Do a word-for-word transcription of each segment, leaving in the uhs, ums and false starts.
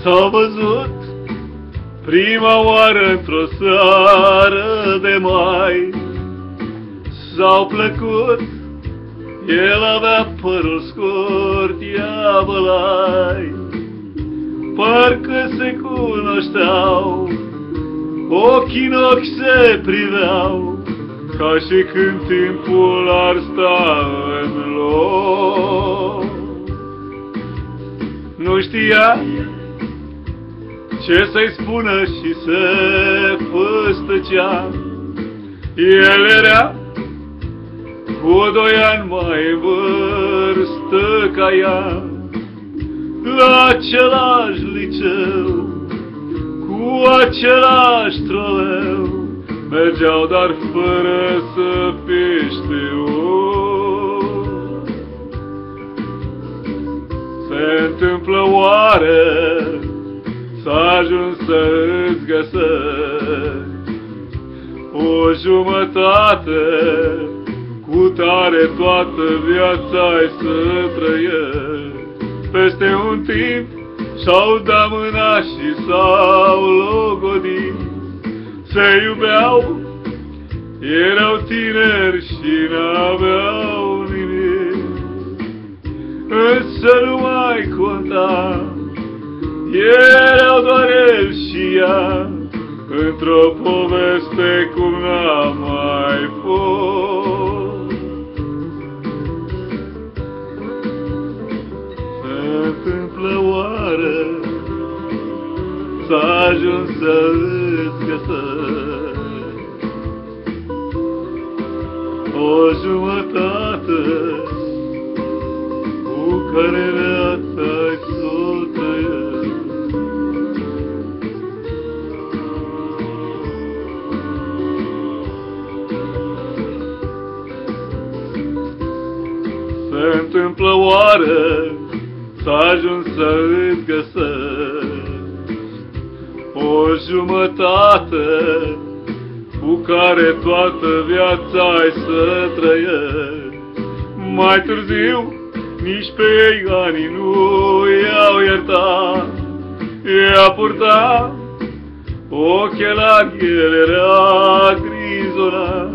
S-au văzut prima oară într-o seară de mai. S-au plăcut, el avea părul scurt, ea bălai. Parcă se cunoșteau, ochii în ochi se priveau, ca și când timpul ar sta în loc. Nu știa ce să-i spună și se făstăcea. El era cu doi ani mai în vârstă ca ea, la același liceu, cu același troleu, mergeau dar fără să fi știut. Se întâmplă oare să ajungi să îți găsești o jumătate cu tare toată viața-i să trăiești? Peste un timp și-au dat mâna și s-au logodit, se iubeau, erau tineri și n-aveau nimic. Însă nu mai conta, erau doar el și ea, într-o poveste cum n-a mai fost. Se întâmplă oare să ajungi să îți găsești o jumătate cu care viața-i s-o trăiești? Se întâmplă oare să ajungi să îți găsești o jumătate cu care toată viața-i să trăiești? Mai târziu, nici pe ei anii nu i-au iertat. Ea purta ochelari, el era grizonat.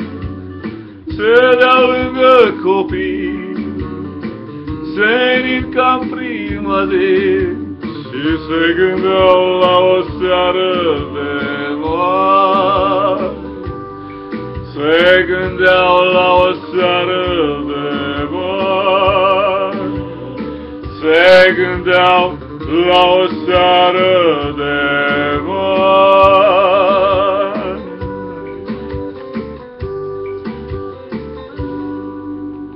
Se dea lângă copii, senin ca-n prima zi, și se gândeau la o seară de moarte. Se gândeau la o seară de moarte. Se gândeau la o seară de